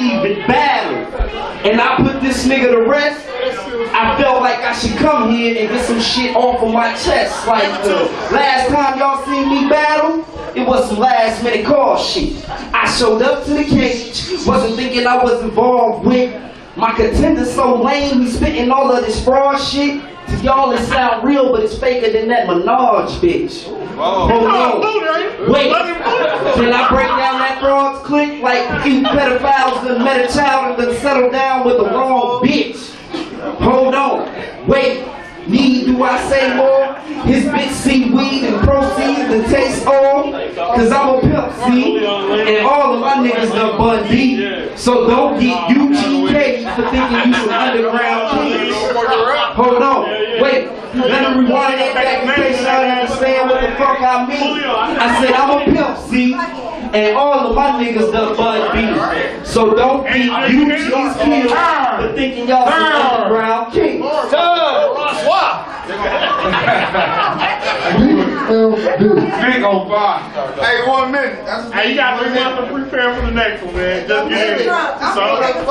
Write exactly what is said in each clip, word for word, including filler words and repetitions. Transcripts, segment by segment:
even battle. And I put this nigga to rest. I felt like I should come here and get some shit off of my chest. Like the last time y'all seen me battle, it was some last minute call shit. I showed up to the cage, wasn't thinking I was involved with. My contender so lame, he's spitting all of this fraud shit. To y'all it sound real, but it's faker than that Minaj bitch. Hold on. Wait, can I break down that fraud's click? Like few pedophiles that met a child and then settle down with the wrong bitch. Hold on. Wait. Need do I say more? His bitch see weed and proceeds and taste all. Cause I'm a pimp, see? And all of my niggas done bun deep. So don't get U G K for thinking you some underground king. Hold on. Wait. Let me rewind that back in case y'all understand what the fuck I mean. I said I'm a pimp, see? And all of my niggas done bun deep. So don't get U G's killed for thinking y'all some underground king. Big on fire. Hey, one minute. That's hey, you got three months to prepare for the next one, man. Just get it. So,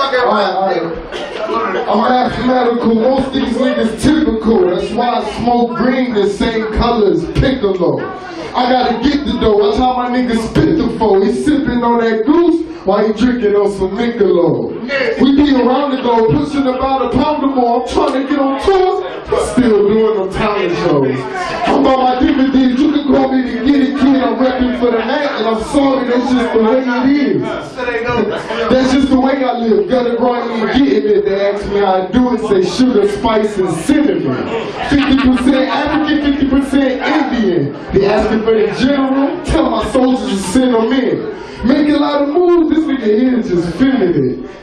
I'm mathematical. Most of these niggas typical. That's why I smoke green the same color as Piccolo. I gotta get the dough. That's how my niggas spit the foe. He sipping on that goose while he drinking on some Michelob. We be around the globe, pushing about a pound or more. I'm trying to get on tour, still doing them talent shows. I'm about my dividends. You can call me to get it, kid. I'm repping for the night, and I'm sorry, that's just the way it is. That's just the way I live. Gotta grind me and getting it. They ask me how I do it, say sugar, spice, and cinnamon. fifty percent African, fifty percent Indian. They asking for the general, tell my soldiers to send them in. Make a lot of moves, this nigga here is just feeling it.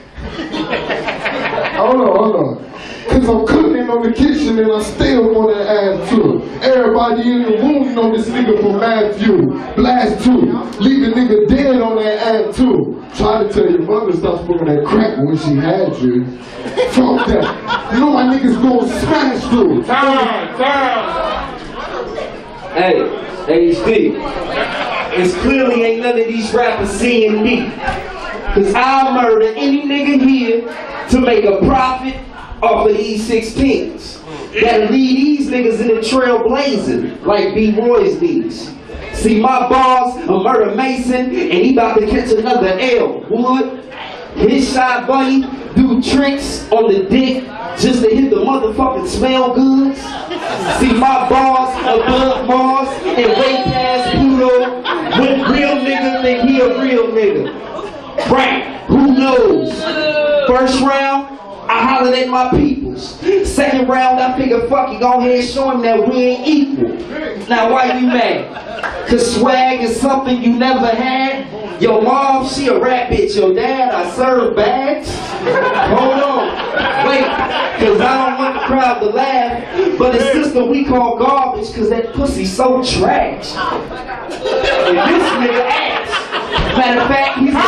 Hold on, hold on. Cause I'm cooking on the kitchen and I still wanna add to it. Everybody in the room know this nigga from Matthew. Blast two. Leave a nigga dead on that ad too. Try to tell your mother stop smoking that crack when she had you. Fuck that. You know my niggas gonna smash through. time, time. Hey, H D. It's clearly ain't none of these rappers seeing me. Cause I'll murder any nigga here to make a profit off of these sixteens. That'll lead these niggas in the trail blazing like B. Roy's these. See my boss, a murder mason, and he about to catch another L. Wood, his shot bunny, do tricks on the dick just to hit the motherfucking smell goods. See my boss above Mars and way past Pluto. When real niggas think he a real nigga. Right, who knows? First round, I hollered at my peoples. Second round, I figure fuck it, go ahead and show him that we ain't equal. Now why you mad? Cause swag is something you never had. Your mom, she a rap bitch. Your dad, I serve bags. Hold on, wait, cause I don't want the crowd to laugh. But his sister we call garbage cause that pussy so trash. And this nigga ass. Matter of fact, he's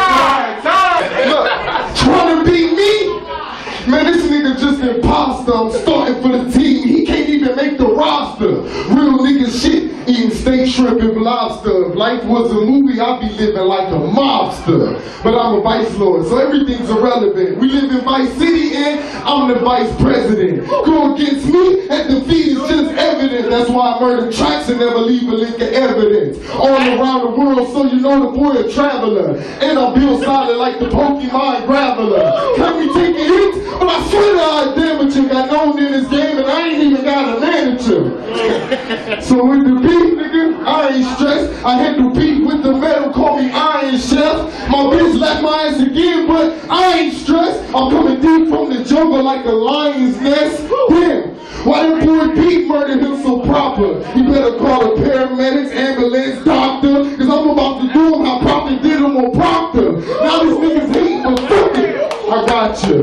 a Look, trying to beat me? Man, this nigga just imposter. I'm starting for the team. He can't even make the roster. Real nigga shit, eating steak, shrimp, and lobster. If life was a movie, I'd be living like a mobster. But I'm a vice lord, so everything's irrelevant. We live in Vice City and I'm the vice president. Go against me and defeat is just evident. That's why I murder tracks and never leave a link of evidence. All around the world, so you know the boy a traveler. And I build solid like the Pokemon Graveler. Can we take a hit? But I swear to God, damn it, you got known in this game and I ain't even got a manager. So with the beat, nigga, I ain't stressed. I handle beat with the metal, call me Iron Chef. My bitch left my ass again, but I ain't stressed. I'm coming deep from the jungle like a lion's nest. Damn, why that boy Pete murdered him so proper? You better call the paramedics, ambulance, doctor, cause I'm about to do him how Proctor did him on Proctor. Now these niggas hate, but fuck it. I got you.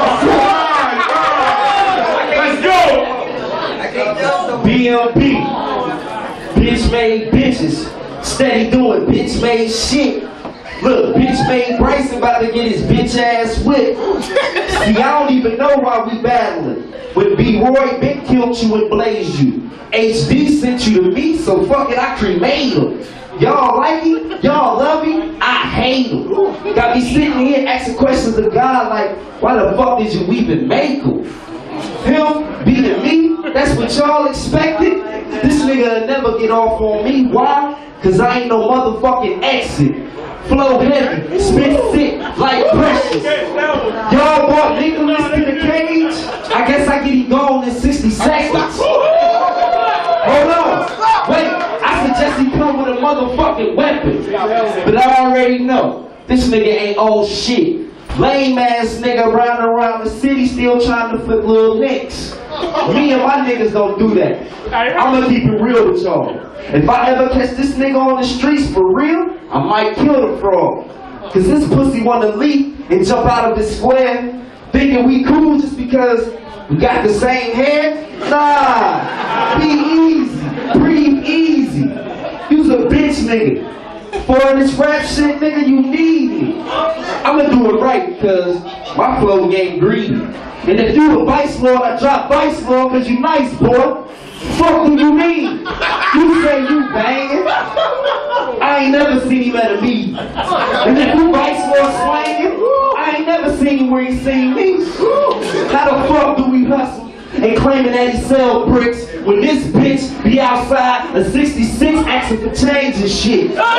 Let's go! B M P. Bitch made bitches. Steady doing bitch made shit. Look, bitch made Bryson about to get his bitch ass whipped. See, I don't even know why we battling. When B. Roy been killed you and blazed you. H D sent you to me, so fuck it, I cremate him. Y'all like him? Y'all love him? I I hate him. Got me sitting here asking questions to God like, why the fuck did you even make him? Him beating me? That's what y'all expected? This nigga will never get off on me. Why? Cause I ain't no motherfucking exit. Flow heavy, spit thick like precious. Y'all brought Nicholas to the cage? I guess I get him gone in sixty seconds. Hold on. Wait, I suggest he come with a motherfucking weapon. But I already know, this nigga ain't old shit. Lame ass nigga round around the city still trying to flip little nicks. Me and my niggas don't do that. I'ma keep it real with y'all. If I ever catch this nigga on the streets for real, I might kill the frog. Cause this pussy wanna leap and jump out of his square, thinking we cool just because we got the same hair? Nah, be easy, breathe easy. You's a bitch nigga. For this rap shit, nigga, you need me. I'ma do it right, cause my flow game greedy. And if you a vice lord, I drop vice lord cause you nice, boy. Fuck do you mean? You say you banging? I ain't never seen him at a meeting. And if you vice lord slanging, I ain't never seen him where he seen me. How the fuck do we hustle and claiming that he sell bricks when this bitch be outside a sixty-six asking for change and shit? Hold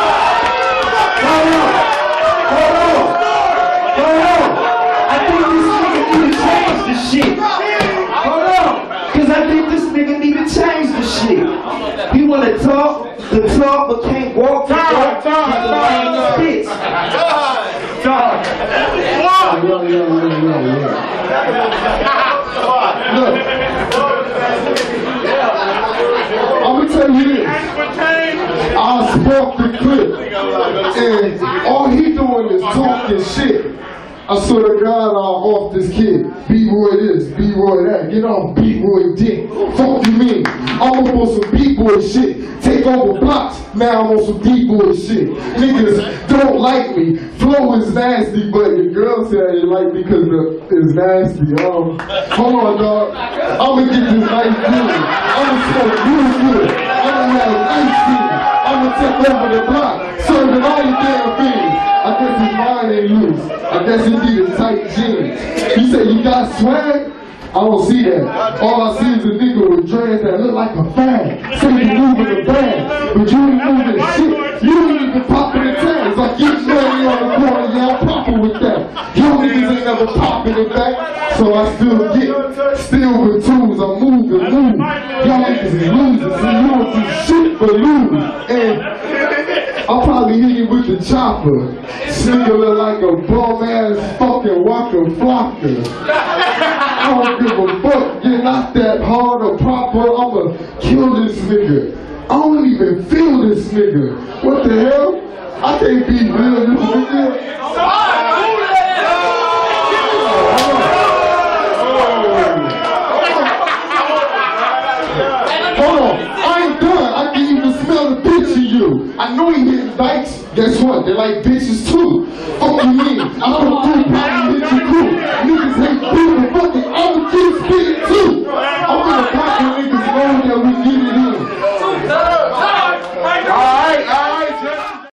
on. Hold on. Hold on. I think this nigga need to change the shit. Hold on. Cause I think this nigga need to change the shit. He wanna talk, the talk, but can't walk the talk. He's a lame bitch. Yo, yo, yo, yo, yo. Look, I'm gonna tell you this. I spoke the clip, and all he doing is talking shit. I swear to God, I'm off this kid. B-boy this, B-boy that. Get off B-boy dick. Fuck you mean? I'm on some B-boy shit. Take over blocks. Now I'm on some D-boy shit. Niggas don't like me. Flow is nasty, but your girl said you like me because it's nasty. Um, hold on, dog. I'ma get this nice dude. I'ma smoke real good. I'ma have a nice dude. I'ma take over the block. Serving all the damn things. I guess his mind ain't loose. I guess he need a tight jeans. You say you got swag? I don't see that. All I see is a nigga with dreads that look like a fag. Say you moving the bag, but you ain't moving shit. You ain't even popping the tags. Like you ready on the corner, y'all popping with that. Y'all niggas ain't never popping it back. So I still get, still with tools. I move and move. Y'all niggas is losers. So you don't do shit but lose. And I'll probably hit you with the chopper. Nigga look like a bum ass fucking Waka Flocka. I don't give a fuck. You're not that hard or proper. I'ma kill this nigga. I don't even feel this nigga. What the hell? I can't be real, this nigga. Hold on. I ain't done. I can even smell the bitch in you. I know he hitting dykes. Guess what? They're like bitches too. Fuck you mean? I don't do probably hit you too. Niggas hate people. Fucking I'm gonna keep spitting too. I'm gonna pop the niggas know that we